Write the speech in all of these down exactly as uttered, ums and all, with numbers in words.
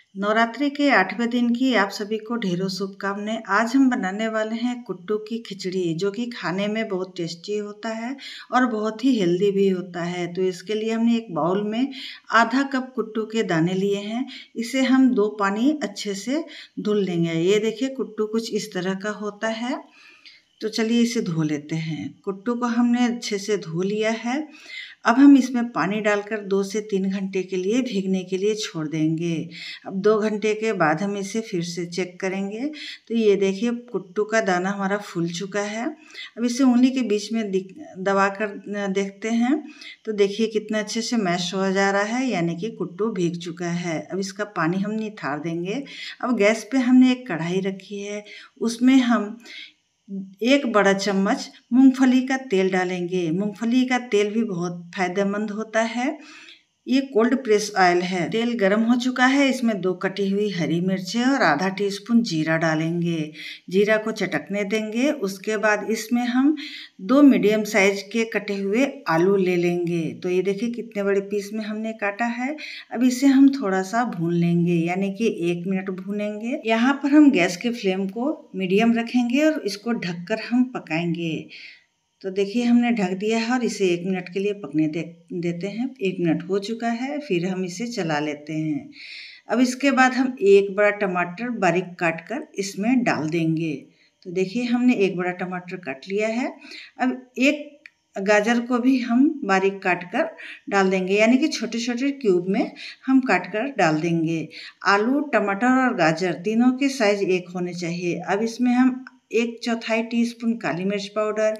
नवरात्रि के आठवें दिन की आप सभी को ढेरों शुभकामनाएं। आज हम बनाने वाले हैं कुट्टू की खिचड़ी, जो कि खाने में बहुत टेस्टी होता है और बहुत ही हेल्दी भी होता है। तो इसके लिए हमने एक बाउल में आधा कप कुट्टू के दाने लिए हैं। इसे हम दो पानी अच्छे से धुल लेंगे। ये देखिए, कुट्टू कुछ इस तरह का होता है। तो चलिए इसे धो लेते हैं। कुट्टू को हमने अच्छे से धो लिया है। अब हम इसमें पानी डालकर दो से तीन घंटे के लिए भीगने के लिए छोड़ देंगे। अब दो घंटे के बाद हम इसे फिर से चेक करेंगे। तो ये देखिए, कुट्टू का दाना हमारा फूल चुका है। अब इसे उंगली के बीच में दबा कर देखते हैं। तो देखिए कितना अच्छे से मैश हो जा रहा है, यानी कि कुट्टू भीग चुका है। अब इसका पानी हम निथार देंगे। अब गैस पे हमने एक कढ़ाई रखी है, उसमें हम एक बड़ा चम्मच मूंगफली का तेल डालेंगे। मूंगफली का तेल भी बहुत फायदेमंद होता है। ये कोल्ड प्रेस ऑयल है। तेल गर्म हो चुका है। इसमें दो कटी हुई हरी मिर्चें और आधा टीस्पून जीरा डालेंगे। जीरा को चटकने देंगे। उसके बाद इसमें हम दो मीडियम साइज के कटे हुए आलू ले लेंगे। तो ये देखिए कितने बड़े पीस में हमने काटा है। अब इसे हम थोड़ा सा भून लेंगे, यानी कि एक मिनट भूनेंगे। यहाँ पर हम गैस के फ्लेम को मीडियम रखेंगे और इसको ढककर हम पकाएंगे। तो देखिए हमने ढक दिया है और इसे एक मिनट के लिए पकने दे, देते हैं। एक मिनट हो चुका है, फिर हम इसे चला लेते हैं। अब इसके बाद हम एक बड़ा टमाटर बारीक काट कर इसमें डाल देंगे। तो देखिए हमने एक बड़ा टमाटर काट लिया है। अब एक गाजर को भी हम बारीक काट कर डाल देंगे, यानी कि छोटे छोटे क्यूब में हम काट कर डाल देंगे। आलू, टमाटर और गाजर तीनों के साइज एक होने चाहिए। अब इसमें हम एक चौथाई टीस्पून काली मिर्च पाउडर,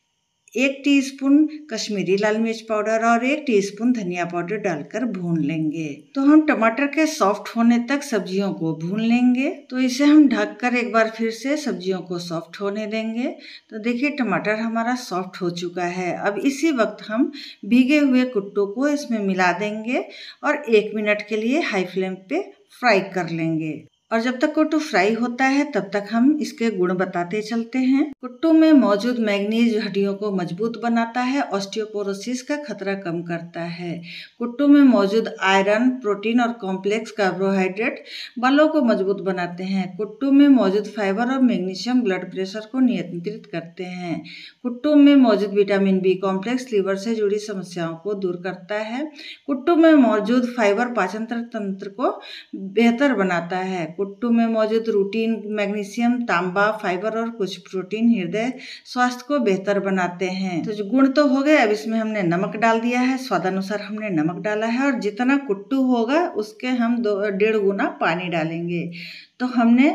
एक टीस्पून कश्मीरी लाल मिर्च पाउडर और एक टीस्पून धनिया पाउडर डालकर भून लेंगे। तो हम टमाटर के सॉफ्ट होने तक सब्जियों को भून लेंगे। तो इसे हम ढककर एक बार फिर से सब्जियों को सॉफ्ट होने देंगे। तो देखिए टमाटर हमारा सॉफ्ट हो चुका है। अब इसी वक्त हम भीगे हुए कुट्टू को इसमें मिला देंगे और एक मिनट के लिए हाई फ्लेम पे फ्राई कर लेंगे। और जब तक कुट्टू फ्राई होता है तब तक हम इसके गुण बताते चलते हैं। कुट्टू में मौजूद मैग्नीज हड्डियों को मजबूत बनाता है, ऑस्टियोपोरोसिस का खतरा कम करता है। कुट्टू में मौजूद आयरन, प्रोटीन और कॉम्प्लेक्स कार्बोहाइड्रेट बालों को मजबूत बनाते हैं। कुट्टू में मौजूद फाइबर और मैग्नीशियम ब्लड प्रेशर को नियंत्रित करते हैं। कुट्टू में मौजूद विटामिन बी कॉम्प्लेक्स लीवर से जुड़ी समस्याओं को दूर करता है। कुट्टू में मौजूद फाइबर पाचन तंत्र को बेहतर बनाता है। कुट्टू में मौजूद रूटीन, मैग्नीशियम, तांबा, फाइबर और कुछ प्रोटीन हृदय स्वास्थ्य को बेहतर बनाते हैं। तो जो गुण तो हो गए। अब इसमें हमने नमक डाल दिया है, स्वादानुसार हमने नमक डाला है और जितना कुट्टू होगा उसके हम दो डेढ़ गुना पानी डालेंगे। तो हमने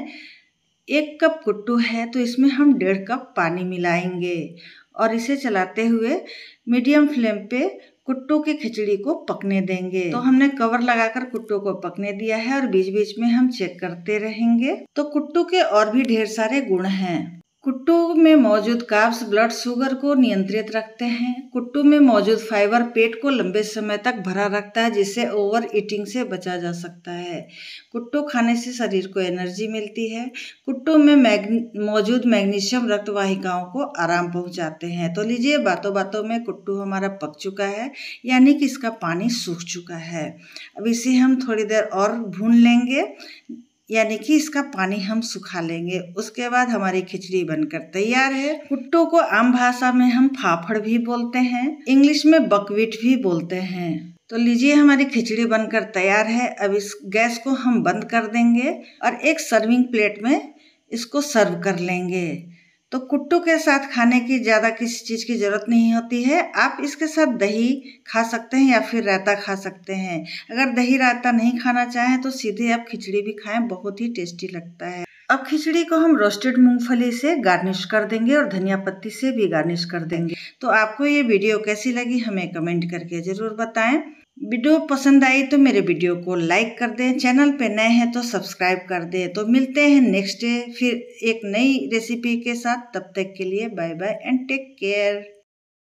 एक कप कुट्टू है तो इसमें हम डेढ़ कप पानी मिलाएंगे और इसे चलाते हुए मीडियम फ्लेम पे कुट्टू की खिचड़ी को पकने देंगे। तो हमने कवर लगाकर कुट्टू को पकने दिया है और बीच बीच में हम चेक करते रहेंगे। तो कुट्टू के और भी ढेर सारे गुण हैं। कुट्टू में मौजूद कार्ब्स ब्लड शुगर को नियंत्रित रखते हैं। कुट्टू में मौजूद फाइबर पेट को लंबे समय तक भरा रखता है, जिससे ओवर ईटिंग से बचा जा सकता है। कुट्टू खाने से शरीर को एनर्जी मिलती है। कुट्टू में मैग्नी मौजूद मैग्नीशियम रक्त वाहिकाओं को आराम पहुंचाते हैं। तो लीजिए, बातों बातों में कुट्टू हमारा पक चुका है, यानी कि इसका पानी सूख चुका है। अब इसे हम थोड़ी देर और भून लेंगे, यानी कि इसका पानी हम सुखा लेंगे। उसके बाद हमारी खिचड़ी बनकर तैयार है। कुट्टू को आम भाषा में हम फाफड़ भी बोलते हैं, इंग्लिश में बकव्हीट भी बोलते हैं। तो लीजिए, हमारी खिचड़ी बनकर तैयार है। अब इस गैस को हम बंद कर देंगे और एक सर्विंग प्लेट में इसको सर्व कर लेंगे। तो कुट्टू के साथ खाने की ज़्यादा किसी चीज़ की ज़रूरत नहीं होती है। आप इसके साथ दही खा सकते हैं या फिर रायता खा सकते हैं। अगर दही रायता नहीं खाना चाहें तो सीधे आप खिचड़ी भी खाएं, बहुत ही टेस्टी लगता है। अब खिचड़ी को हम रोस्टेड मूंगफली से गार्निश कर देंगे और धनिया पत्ती से भी गार्निश कर देंगे। तो आपको ये वीडियो कैसी लगी हमें कमेंट करके ज़रूर बताएं। वीडियो पसंद आई तो मेरे वीडियो को लाइक कर दें, चैनल पे नए हैं तो सब्सक्राइब कर दें। तो मिलते हैं नेक्स्ट डे फिर एक नई रेसिपी के साथ। तब तक के लिए bye bye and take care.